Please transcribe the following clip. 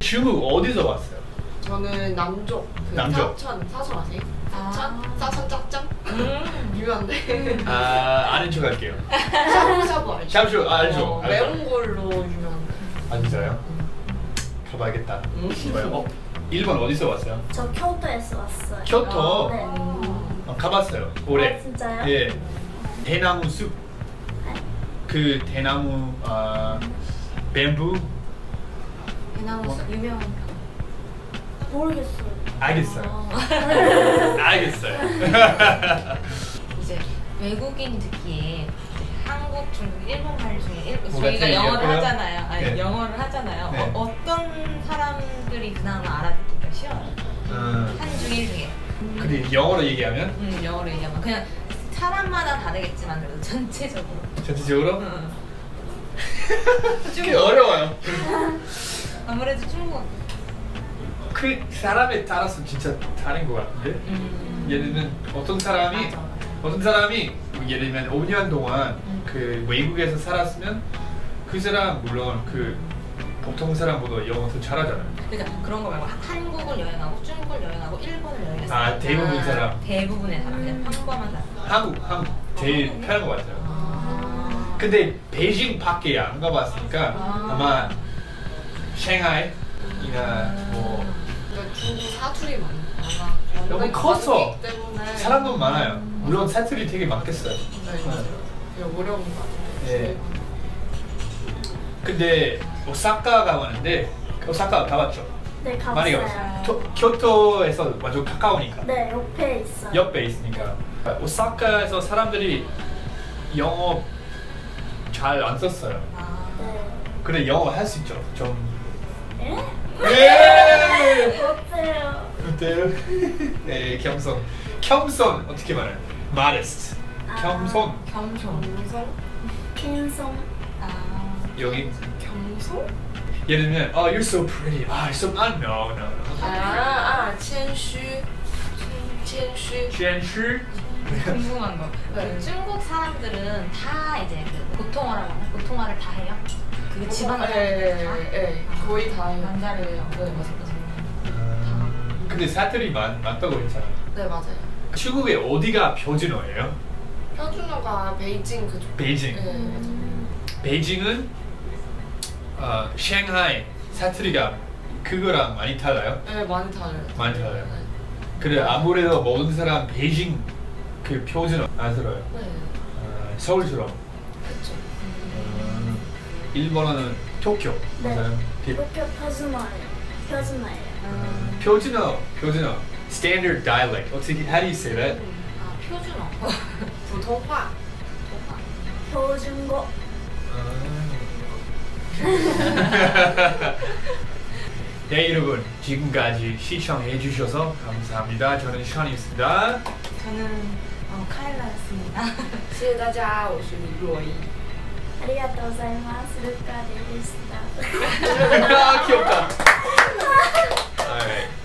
중국 어디서 왔어요? 저는 남쪽. 그 남쪽. 사천 아세요? 사천 짭짱? 유명한데. 아는 척 할게요. 샤브샤브 알죠? 샤브샤브 알죠. 매운 걸로 유명한데. 아 진짜요? 가봐야겠다. 좋아요. 일본 어디서 왔어요? 저 교토에서 왔어요. 교토? 네. 가봤어요. 올해. 아, 진짜요? 예. 대나무 숲. 네. 그 대나무 뱀부. 대나무 숲 유명한 모르겠어요. 알겠어요. 알겠어요. 이제 외국인이 듣기에 한국, 중국, 일본 말 중에 뭐가 저희가 제일 영어를 예뻐요? 하잖아요. 아니 네. 영어를 하잖아요. 네. 어떤 사람들이 그나마 알아듣기가 쉬워요? 한중 일 중에. 근데 영어로 얘기하면 영어로 얘기하면 그냥 사람마다 다르겠지만 그래도 전체적으로. 전체적으로 꽤 중국. 어려워요. 아무래도 중국. 그 사람에 따라서 진짜 다른 것 같은데. 예를 들면 어떤 사람이 예를 들면 5년 동안 그 외국에서 살았으면 그 사람 물론 그 보통 사람보다 영어 더 잘하잖아요. 그러니까 그런 거 말고 한국을 여행하고 중국을 여행하고 일본을 여행했어요. 대부분 사람. 대부분의 사람 그냥 평범한 사람. 한국 제일 편한 것 같아요. 근데 베이징 밖에 안 가봤으니까 아마 샹하이나 뭐 중국 사투리 많이. 너무 커서 때문에 사람도 많아요. 물론 사투리 되게 많겠어요. 네, 맞아요. 그냥 어려운 것 같아요. 네. 근데 오사카 가봤는데 오사카 가봤죠? 네, 가봤어요. 많이 가봤어요. 교토에서 완전 가까우니까. 네, 옆에 있어요. 옆에 있으니까. 오사카에서 사람들이 영어 잘 안 썼어요. 네. 근데 영어 할 수 있죠. 좀. 예? 예! 어때요? 어때요? 네, 겸손. 겸손 어떻게 말해요? Modest. 겸손. 겸손. 캔송. 여기 경소? 예를 들면 you're so pretty. you're so no. 谦虚. 谦虚. 궁금한 거. 네. 중국 사람들은 다 이제 그 보통어라고 하나? 보통어를 다 해요? 그 집안을 다? 네, 거의 다 해요. 남자를 네, 맞아요. 근데 사투리 많다고 했잖아요. 네, 맞아요. 중국의 어디가 표준어예요? 표준어가 베이징 그쪽. 베이징. 네. 베이징은 샹하이 사투리가 그거랑 많이 달라요? 네, 많이 달라요. 많이 달라요. 네. 그래 아무래도 모든 사람 베이징 그 표준어 안 들어요. 네. 서울처럼. 그렇죠. 일본어는 도쿄. 네. 맞아요? 도쿄 표준어예요. 표준어. Standard dialect. 어떻게 how do you say that? 표준어. 보통화. 표준어. 네 여러분 지금까지 시청해 주셔서 감사합니다. 저는 션이었습니다. 저는 카일라였습니다. 谢谢大家，我是李若依。 ありがとうございます。ルカでした。 귀엽다. Alright.